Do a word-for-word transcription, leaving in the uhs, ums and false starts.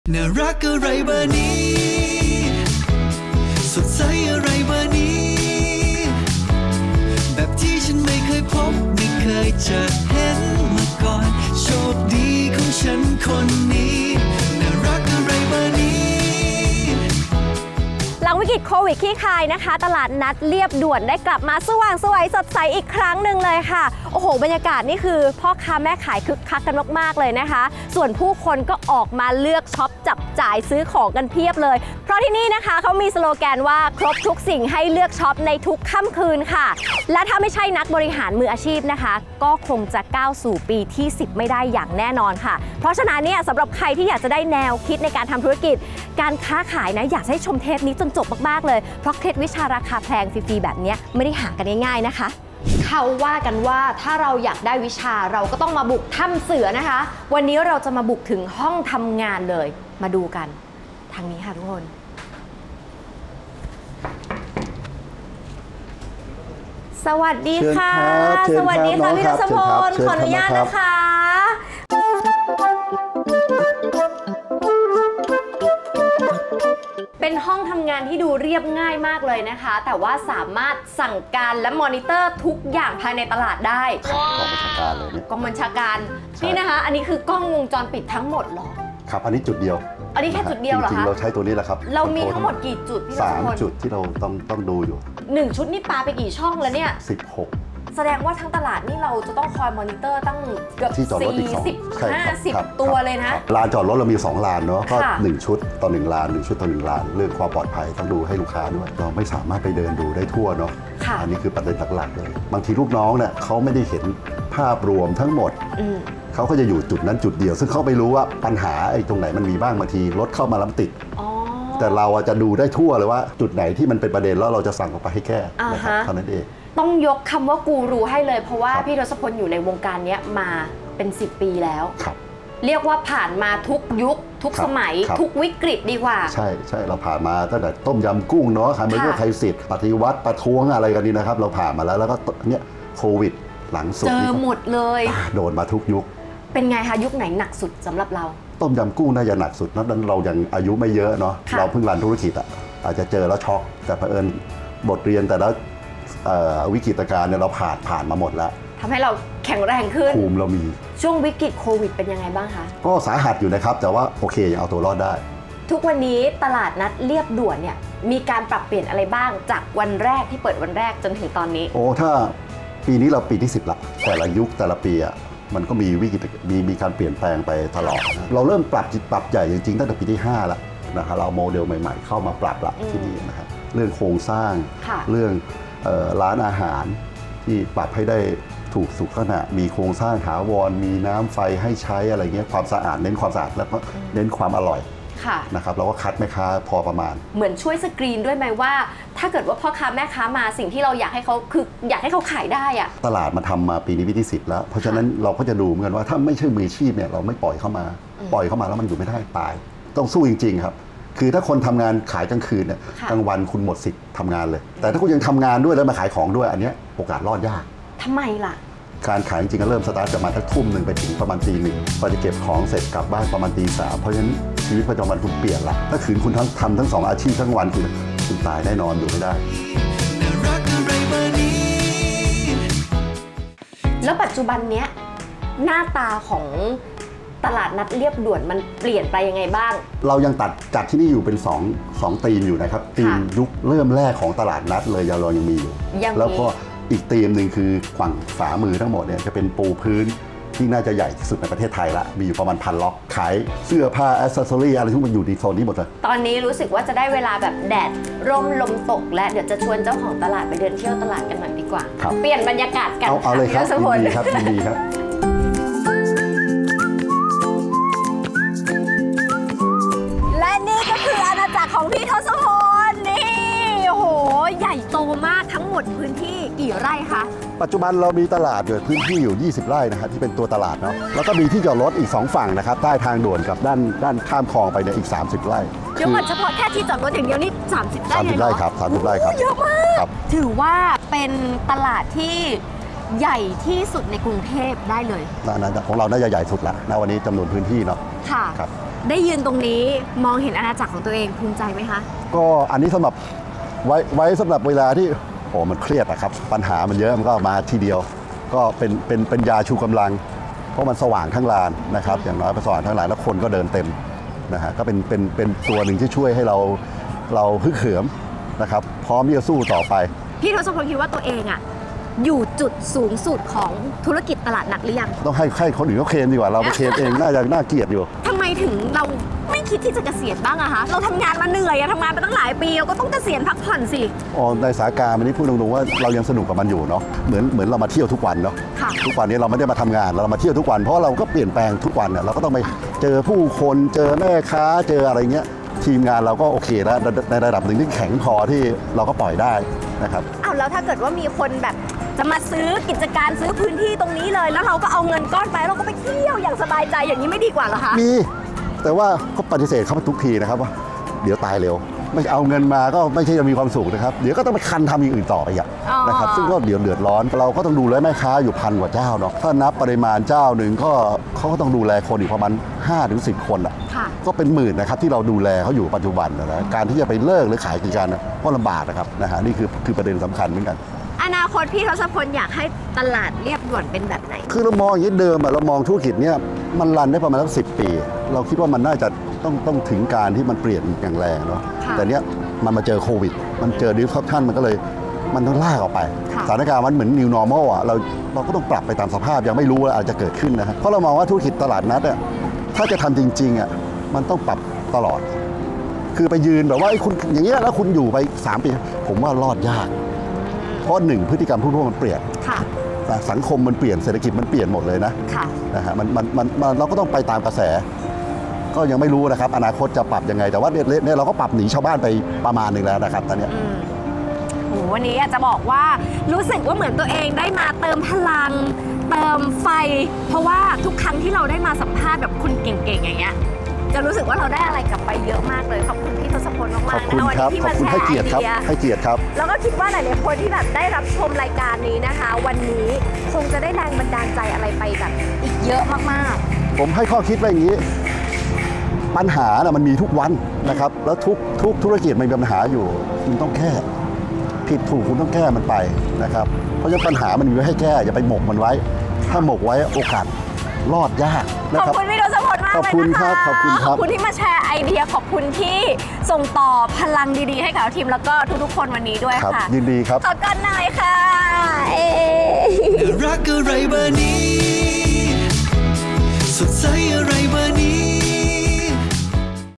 น่ารักอะไรเบอร์นี้สดใสอะไรเบอร์นี้แบบที่ฉันไม่เคยพบไม่เคยจะเห็นมาก่อนโชคดีของฉันคนนี้น่ารักอะไรเบอร์นี้หลังวิกฤตโควิดคลี่คลายนะคะตลาดนัดเรียบด่วนได้กลับมาสว่างสวยสดใสอีกครั้งหนึ่งเลยค่ะโอ้โหบรรยากาศนี่คือพ่อค้าแม่ขายคึกคักกันมากๆเลยนะคะส่วนผู้คนก็ออกมาเลือกช็อปจับจ่ายซื้อของกันเพียบเลยเพราะที่นี่นะคะเขามีสโลแกนว่าครบทุกสิ่งให้เลือกช็อปในทุกค่ำคืนค่ะและถ้าไม่ใช่นักบริหารมืออาชีพนะคะก็คงจะก้าวสู่ปีที่สิบไม่ได้อย่างแน่นอนค่ะเพราะฉะนั้นเนี่ยสำหรับใครที่อยากจะได้แนวคิดในการทำธุรกิจการค้าขายนะอยากให้ชมเทปนี้จนจบมากๆเลยเพราะเคล็ดวิชาราคาแพงฟรีๆแบบนี้ไม่ได้หากันง่ายๆนะคะเขาว่ากันว่าถ้าเราอยากได้วิชาเราก็ต้องมาบุกถ้ำเสือนะคะวันนี้เราจะมาบุกถึงห้องทำงานเลยมาดูกันทางนี้ค่ะทุกคนสวัสดีค่ะสวัสดีค่ะพี่ทศพลขออนุญาตนะคะเป็นห้องทำงานที่ดูเรียบง่ายมากเลยนะคะแต่ว่าสามารถสั่งการและมอนิเตอร์ทุกอย่างภายในตลาดได้กองบัญชาการเลยเนี่ยกองบัญชาการนี่นะคะอันนี้คือกล้องวงจรปิดทั้งหมดหรอครับอันนี้จุดเดียวอันนี้แค่จุดเดียวเหรอคะจริงๆเราใช้ตัวนี้แหละครับเรามีทั้งหมดกี่จุดพี่ทศพลสามจุดที่เราต้องต้องดูอยู่หนึ่งชุดนี่ปาไปกี่ช่องแล้วเนี่ยสิบหกแสดงว่าทั้งตลาดนี่เราจะต้องคอยมอนิเตอร์ตั้งเกือบสี่สิบ ห้าสิบตัวเลยนะลานจอดรถเรามีสองลานเนาะก็หนึ่งชุดต่อหนึ่งลานหนึ่งชุดต่อหนึ่งลานเรื่องความปลอดภัยต้องดูให้ลูกค้าด้วยเราไม่สามารถไปเดินดูได้ทั่วเนาะอันนี้คือประเด็นหลักๆเลยบางทีลูกน้องเนี่ยเขาไม่ได้เห็นภาพรวมทั้งหมดเขาก็จะอยู่จุดนั้นจุดเดียวซึ่งเขาไม่รู้ว่าปัญหาไอ้ตรงไหนมันมีบ้างบางทีรถเข้ามาแล้วติดแต่เราจะดูได้ทั่วเลยว่าจุดไหนที่มันเป็นประเด็นแล้วเราจะสั่งออกไปให้แก้นะครับเท่านั้นเองต้องยกคำว่ากูรูให้เลยเพราะว่าพี่ทศพลอยู่ในวงการนี้มาเป็นสิบปีแล้วเรียกว่าผ่านมาทุกยุคทุกสมัยทุกวิกฤตดีกว่าใช่ใช่เราผ่านมาตั้งแต่ต้มยำกุ้งเนาะใครไม่รู้ใครสิทธิ์ปฏิวัติประท้วงอะไรกันนี่นะครับเราผ่านมาแล้วแล้วก็เนี่ยโควิดหลังสุดเจอหมดเลยโดนมาทุกยุคเป็นไงคะยุคไหนหนักสุดสำหรับเราต้มยำกุ้งน่าจะหนักสุดนั้นเรายังอายุไม่เยอะเนาะเราเพิ่งรันธุรกิจอ่ะอาจจะเจอแล้วช็อกแต่เผอิญบทเรียนแต่ละวิกฤตการณ์เนี่ยเราผ่านผ่านมาหมดแล้วทำให้เราแข็งแรงขึ้นภูมิเรามีช่วงวิกฤตโควิดเป็นยังไงบ้างคะก็สาหัสอยู่นะครับแต่ว่าโอเคยังเอาตัวรอดได้ทุกวันนี้ตลาดนัดเรียบด่วนเนี่ยมีการปรับเปลี่ยนอะไรบ้างจากวันแรกที่เปิดวันแรกจนถึงตอนนี้โอ้ถ้าปีนี้เราปีที่สิบละแต่ละยุคแต่ละปีอ่ะมันก็มีวิกฤตมีมีการเปลี่ยนแปลงไปตลอดนะเราเริ่มปรับจิตปรับใหญ่จริงๆตั้งแต่ปีที่ห้าแล้วนะครับเราโมเดลใหม่ๆเข้ามาปรับละที่นี่นะครับเรื่องโครงสร้างเรื่องร้านอาหารที่ปรับให้ได้ถูกสุขลักษณะมีโครงสร้างถาวรมีน้ำไฟให้ใช้อะไรเงี้ยความสะอาดเน้นความสะอาดแล้วก็เน้นความอร่อยนะครับเราก็คัดแม่ค้าพอประมาณเหมือนช่วยสกรีนด้วยไหมว่าถ้าเกิดว่าพ่อค้าแม่ค้ามาสิ่งที่เราอยากให้เขาคืออยากให้เขาขายได้อะตลาดมาทำมาปีนี้ปีที่สิบแล้วเพราะฉะนั้นเราก็จะดูเหมือนกันว่าถ้าไม่ใช่มืออาชีพเนี่ยเราไม่ปล่อยเข้ามาปล่อยเข้ามาแล้วมันอยู่ไม่ได้ตายต้องสู้จริงๆครับคือถ้าคนทำงานขายกลางคืนเนี่ยกลางวันคุณหมดสิทธิ์ทำงานเลยแต่ถ้าคุณยังทำงานด้วยแล้วมาขายของด้วยอันนี้โอกาสรอดยากทำไมล่ะการขายจริงๆก็เริ่มสตาร์ทจากมาทั้งทุ่มหนึ่งไปถึงประมาณตีหนึ่งพอจะเก็บของเสร็จกลับบ้านประมาณตีสามเพราะฉะนั้นชีวิตประจำวันคุณเปลี่ยนละถ้าคืนคุณทั้งทำทั้งสองอาชีพทั้งวันคุณคุณตายแน่นอนอยู่ไม่ได้แล้วปัจจุบันเนี้ยหน้าตาของตลาดนัดเรียบด่วนมันเปลี่ยนไปยังไงบ้างเรายังตัดจัดที่นี่อยู่เป็นสอง สองธีมอยู่นะครับธีมยุคเริ่มแรกของตลาดนัดเลยเรายังมีอยู่แล้วก็อีกธีมหนึ่งคือฝั่งฝามือทั้งหมดเนี่ยจะเป็นปูพื้นที่น่าจะใหญ่ที่สุดในประเทศไทยละมีอยู่ประมาณพันล็อกขายเสื้อผ้าแอคเซสซอรี่อะไรทุกมันอยู่ในโซนนี้หมดเลยตอนนี้รู้สึกว่าจะได้เวลาแบบแดดร่มลมตกและเดี๋ยวจะชวนเจ้าของตลาดไปเดินเที่ยวตลาดกันหน่อยดีกว่าเปลี่ยนบรรยากาศกันเอาเอาเลยครับดีครับดีครับและนี่ก็คืออาณาจักรของพี่ทศพลนี่โอ้โหใหญ่โตมากทั้งหมดพื้นที่กี่ไร่คะปัจจุบันเรามีตลาดอยู่พื้นที่อยู่ยี่สิบไร่นะครับที่เป็นตัวตลาดเนาะแล้วก็มีที่จอดรถอีกสองฝั่งนะครับใต้ทางด่วนกับด้านด้านข้ามคลองไปเนี่ยอีกสามสิบไร่เดี๋ยวก่อนเฉพาะแค่ที่จอดรถอย่างเดียวนี่สามสิบไร่สามสิบไร่ครับสามสิบไร่ครับเยอะมากถือว่าเป็นตลาดที่ใหญ่ที่สุดในกรุงเทพได้เลยนะของเราน่าจะใหญ่สุดละนะวันนี้จำนวนพื้นที่เนาะค่ะครับได้ยืนตรงนี้มองเห็นอาณาจักรของตัวเองภูมิใจไหมคะก็อันนี้สำหรับไว้ไว้สำหรับเวลาที่โอ้มันเครียดอะครับปัญหามันเยอะมันก็มาทีเดียวก็เป็นเป็นเป็นยาชูกำลังเพราะมันสว่างทั้งลานนะครับอย่างน้อยสว่างทั้งลานแล้วคนก็เดินเต็มนะฮะก็เป็นเป็นเป็นตัวหนึ่งที่ช่วยให้เราเราฮึกเหิมนะครับพร้อมที่จะสู้ต่อไปพี่ทศพลคิดว่าตัวเองอะอยู่จุดสูงสุดของธุรกิจตลาดนัดหรือยังต้องให้ให้คนอื่นเขาเคลมดีกว่าเราไปเคลมเองน่าจะน่าเกลียดอยู่ทำไมถึงเราไม่คิดที่จะเกษียณบ้างอะคะเราทำงานมาเหนื่อยอะทำงานมาตั้งหลายปีเราก็ต้องเกษียณพักผ่อนสิอ๋อในสาการมันนี่พูดตรงๆว่าเรายังสนุกกับมันอยู่เนาะเหมือนเหมือนเรามาเที่ยวทุกวันเนาะทุกวันนี้เราไม่ได้มาทำงานเรามาเที่ยวทุกวันเพราะเราก็เปลี่ยนแปลงทุกวันเนี่ยเราก็ต้องไปเจอผู้คนเจอแม่ค้าเจออะไรเงี้ยทีมงานเราก็โอเคแล้วในระดับหนึ่งที่แข็งพอที่เราก็ปล่อยได้นะครับอ้าวแล้วถ้าเกิดว่ามีคนแบบจะมาซื้อกิจการซื้อพื้นที่ตรงนี้เลยแล้วเราก็เอาเงินก้อนไปเราก็ไปเที่ยวอย่างสบายใจอย่างนี้ไม่ดีกว่าเหรอคะมีแต่ว่าเขาปฏิเสธเขาทุกทีนะครับว่าเดี๋ยวตายเร็วไม่เอาเงินมาก็ไม่ใช่จะมีความสุขนะครับเดี๋ยวก็ต้องไปคันทำอย่างอื่นต่ออีกนะครับซึ่งก็เดือดเดือดร้อนเราก็ต้องดูแลแม่ค้าอยู่พันกว่าเจ้าเนาะถ้านับปริมาณเจ้าหนึ่งก็เขาก็ต้องดูแลคนอีกประมาณ ห้าถึงสิบ คนอ่ะก็เป็นหมื่นนะครับที่เราดูแลเขาอยู่ปัจจุบันนะการที่จะไปเลิกหรือขายกิจการก็ลำบากนะครับนะฮะนี่คือคือประเด็นสำคัญเหมือนกันอนาคตพี่ทศพลอยากให้ตลาดเรียบด่วนเป็นแบบไหนคือเรามองอย่างนี้เดิมเรามองธุรกิจเนี่ยมันรันได้ประมาณสักสิบปีเราคิดว่ามันน่าจะต้องต้องถึงการที่มันเปลี่ยนอย่างแรงเนาะแต่เนี้ยมันมาเจอโควิดมันเจอดิสรัปชันมันก็เลยมันต้องลากออกไปสถานการณ์มันเหมือน new normal อ่ะเราเราก็ต้องปรับไปตามสภาพยังไม่รู้ว่าอาจจะเกิดขึ้นนะฮะเพราะเรามองว่าธุรกิจตลาดนัดอ่ะถ้าจะทำจริงๆอ่ะมันต้องปรับตลอดคือไปยืนแบบว่าไอ้คุณอย่างเงี้ยแล้วคุณอยู่ไปสามปีผมว่ารอดยากเพราะหนึ่งพฤติกรรมผู้ร่วมมันเปลี่ยนสังคมมันเปลี่ยนเศรษฐกิจมันเปลี่ยนหมดเลยนะนะฮะมันมันมันเราก็ต้องไปตามกระแสก็ยังไม่รู้นะครับอนาคตจะปรับยังไงแต่ว่าเนี่ยเราก็ปรับหนีชาวบ้านไปประมาณหนึ่งแล้วนะครับตอนนี้โหวันนี้อยากจะบอกว่ารู้สึกว่าเหมือนตัวเองได้มาเติมพลังเติมไฟเพราะว่าทุกครั้งที่เราได้มาสัมภาษณ์แบบคนเก่งๆอย่างเงี้ยจะรู้สึกว่าเราได้อะไรกลับไปเยอะมากเลยขอบคุณพี่ทศพลมากๆนะวันนี้ที่มาแชร์ไอเดียให้เกียรติครับแล้วก็คิดว่าหลายๆคนที่แบบได้รับชมรายการนี้นะคะวันนี้คงจะได้แรงบันดาลใจอะไรไปแบบอีกเยอะมากๆผมให้ข้อคิดไว้อย่างนี้ปัญหานะมันมีทุกวันนะครับแล้วทุกทุกธุรกิจมันมีปัญหาอยู่คุณต้องแก้ผิดถูกคุณต้องแก้มันไปนะครับเพราะฉะนั้นปัญหามันมีไว้ให้แก้อย่าไปหมกมันไว้ถ้าหมกไว้โอกาสรอดยากนะครับขอบคุณพี่ทศพลมากเลยนะคะขอบคุณครับขอบคุณครับขอบคุณที่มาแชร์ไอเดียขอบคุณที่ส่งต่อพลังดีๆให้กับทีมแล้วก็ทุกๆคนวันนี้ด้วยค่ะยินดีครับขอกันหน่อยค่ะเอ๊รักอะไรเบอร์นี้สดใสอะไรเบอร์นี้